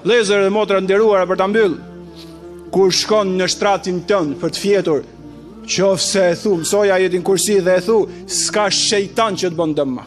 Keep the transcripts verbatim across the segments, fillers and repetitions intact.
Vëllezër dhe motra nderuara, për ta mbyll, kur shkon në shtratin tënd për të fjetur, qofse e thu, mësoj ajetin kursi dhe e thu, s'ka shejtan që të bën dëm.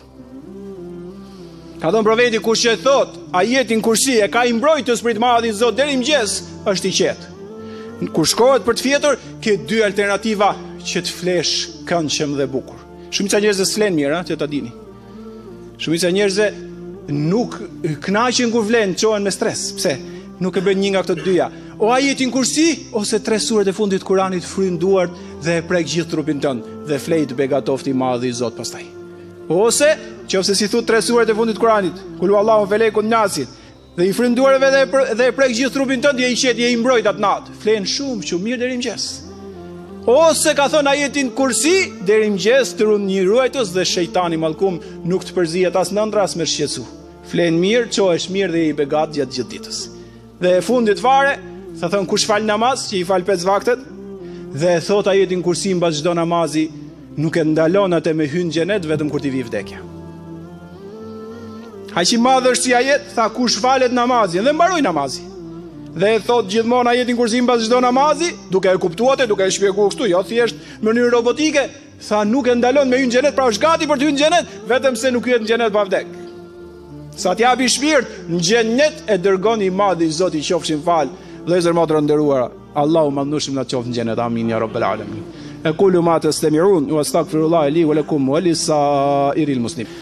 Ka thënë profeti, kush e thot ajetin kursi e ka i mbrojtës për të madhin Zot deri në mëngjes, është i qetë. Kur shkohet për të fjetur, ke dy alternativa që të flesh këndshëm dhe bukur. Shumica njerëzve s'flen mirë, që ta dini. Shumica njerëzve nuk kënaqen kur vlen, çohen me stres. Pse? Nuk e bën një nga këto dyja. O ajetin kursi ose tre surat e fundit të Kuranit fryn duart dhe e prek gjithë trupin tënd dhe flej të begatofti i madh i Zot pastaj. Ose qofse si thut tre surat e fundit të Kuranit, kul Allahu felekun nasin, dhe i fryn duarve dhe dhe e prek gjithë trupin tënd, je i qetë, je i mbrojt atë natë. Flen shumë, shumë mirë deri në mëngjes. Ose ka thënë ajetin kursi, deri në mëngjes të runë një ruajtës dhe shejtani mallkum nuk të përzihet as në ëndra as me shqetësu. Flen mirë, çohesh mirë dhe i begat gjatë gjithë ditës. Dhe e fundit fare, sa thon kush fal namaz, që i fal pesë vaktet, dhe e thot ajetin kursi mbas çdo namazi, nuk e ndalon atë me hyn xhenet vetëm kur t'i vi vdekja. Aq i madh është si ajet, tha kush falet namazin dhe mbaroj namazin. Dhe e thot gjithmonë ajetin kursi mbas çdo namazi, duke e kuptuar atë, duke e shpjeguar kështu, jo thjesht në mënyrë robotike, tha nuk e ndalon me hyn xhenet, pra është gati për të hyrë në xhenet, vetëm se nuk hyet në xhenet pa vdek. Sa t'japi shpirt në xhenet e dërgon i madh i Zoti qofshin fal. Vëllezër motra nderuara, Allahu madhnushim na qof në xhenet, amin ya rabbal alamin. Aqulu ma tastami'un wa astaghfirullah li wa lakum wa lis-sa'iril muslimin.